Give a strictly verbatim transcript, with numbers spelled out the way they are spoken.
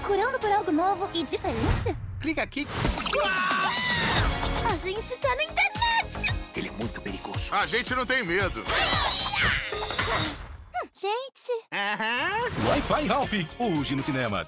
Procurando por algo novo e diferente? Clica aqui. A gente tá na internet! Ele é muito perigoso. A gente não tem medo. Gente... Aham. Wi-Fi Ralph, hoje nos cinemas.